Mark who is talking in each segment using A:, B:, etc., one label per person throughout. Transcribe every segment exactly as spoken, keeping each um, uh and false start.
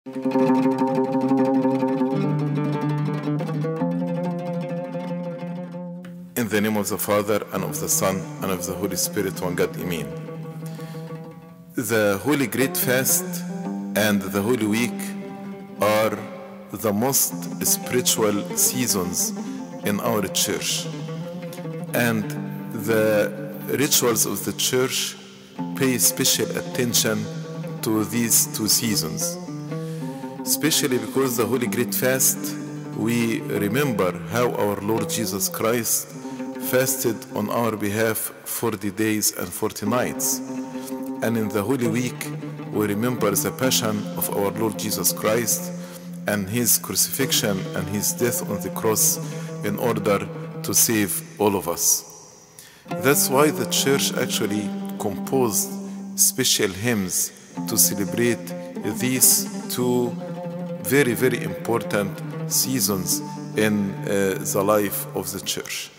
A: In the name of the Father, and of the Son, and of the Holy Spirit, one God, Amen. The Holy Great Fast and the Holy Week are the most spiritual seasons in our church. And the rituals of the church pay special attention to these two seasons. Especially because the Holy Great Fast, we remember how our Lord Jesus Christ fasted on our behalf forty days and forty nights. And in the Holy Week, we remember the passion of our Lord Jesus Christ and his crucifixion and his death on the cross in order to save all of us. That's why the church actually composed special hymns to celebrate these two very, very important seasons in uh, the life of the church.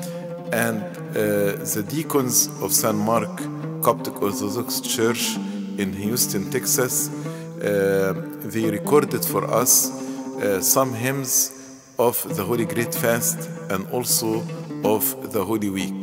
A: And uh, the deacons of Saint Mark Coptic Orthodox Church in Houston, Texas, uh, they recorded for us uh, some hymns of the Holy Great Fast and also of the Holy Week.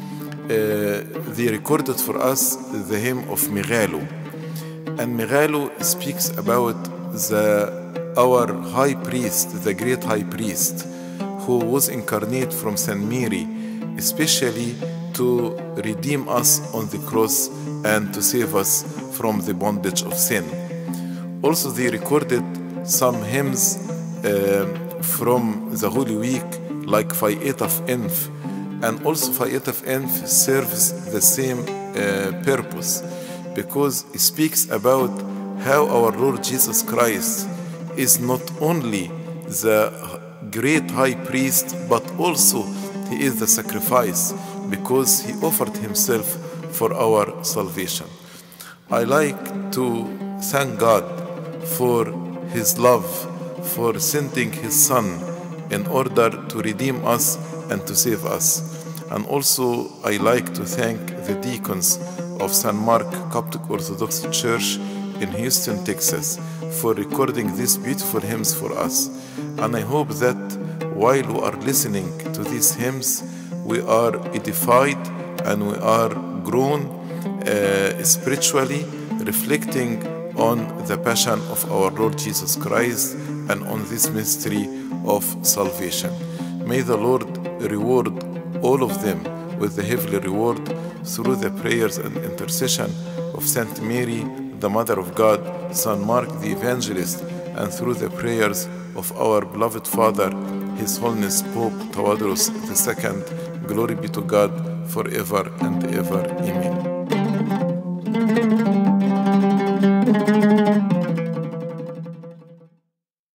A: Uh, they recorded for us the hymn of Megalo. And Megalo speaks about the our high priest, the great high priest, who was incarnate from Saint Mary, especially to redeem us on the cross and to save us from the bondage of sin. Also, they recorded some hymns uh, from the Holy Week, like Fayetaf Enf, and also Fayetaf Enf serves the same uh, purpose, because it speaks about how our Lord Jesus Christ is not only the great high priest, but also he is the sacrifice, because he offered himself for our salvation. I like to thank God for his love, for sending his Son in order to redeem us and to save us. And also I like to thank the deacons of Saint Mark Coptic Orthodox Church in Houston, Texas, for recording these beautiful hymns for us. And I hope that while we are listening to these hymns, we are edified and we are grown uh, spiritually, reflecting on the passion of our Lord Jesus Christ and on this mystery of salvation. May the Lord reward all of them with the heavenly reward through the prayers and intercession of Saint Mary, the Mother of God, Saint Mark the Evangelist, and through the prayers of our beloved Father, His Holiness Pope Tawadros the Second. Glory be to God forever and ever. Amen.